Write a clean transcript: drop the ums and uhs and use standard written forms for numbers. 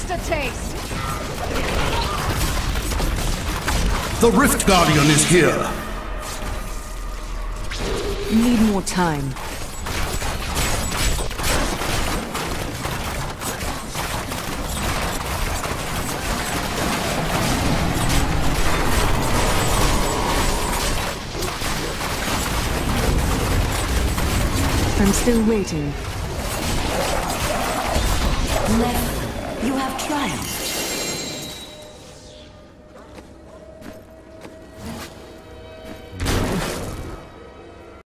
Just a taste. The Rift Guardian is here. Need more time. I'm still waiting. Never. You have triumphed.